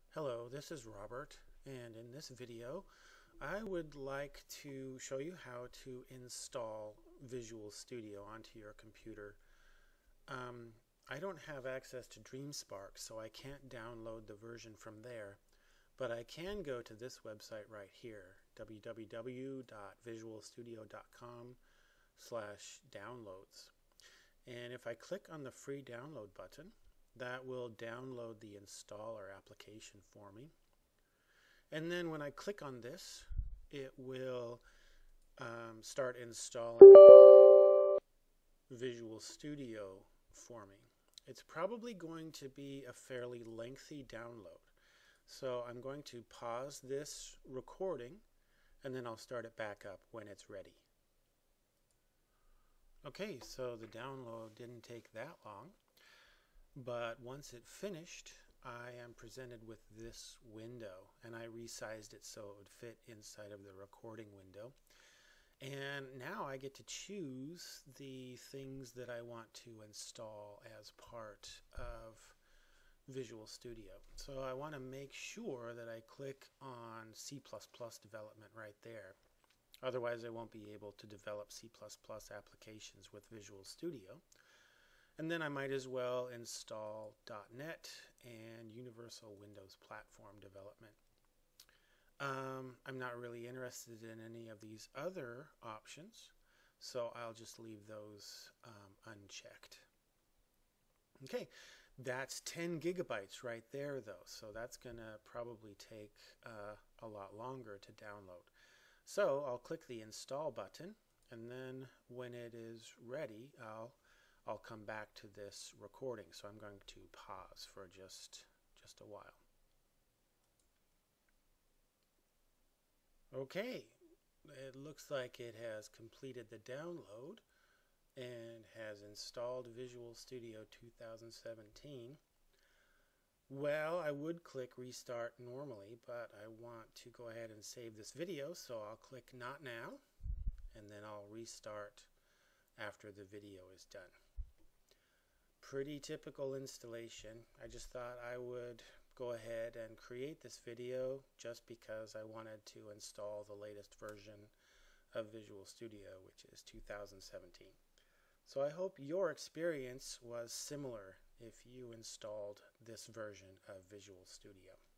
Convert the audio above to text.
Hello, this is Robert, and in this video I would like to show you how to install Visual Studio onto your computer. I don't have access to DreamSpark, so I can't download the version from there, but I can go to this website right here, www.visualstudio.com/downloads. And if I click on the free download button, that will download the installer application for me. And then when I click on this, it will start installing Visual Studio for me. It's probably going to be a fairly lengthy download. So I'm going to pause this recording and then I'll start it back up when it's ready. Okay, so the download didn't take that long. But once it finished, I am presented with this window, and I resized it so it would fit inside of the recording window. And now I get to choose the things that I want to install as part of Visual Studio. So I want to make sure that I click on C++ development right there. Otherwise, I won't be able to develop C++ applications with Visual Studio. And then I might as well install .NET and Universal Windows Platform development. I'm not really interested in any of these other options, so I'll just leave those unchecked. Okay, that's 10 gigabytes right there though, so that's going to probably take a lot longer to download. So I'll click the install button, and then when it is ready, I'll come back to this recording. So I'm going to pause for just a while. Okay, it looks like it has completed the download and has installed Visual Studio 2017. Well, I would click restart normally, but I want to go ahead and save this video, so I'll click not now, and then I'll restart after the video is done. Pretty typical installation. I just thought I would go ahead and create this video just because I wanted to install the latest version of Visual Studio, which is 2017. So I hope your experience was similar if you installed this version of Visual Studio.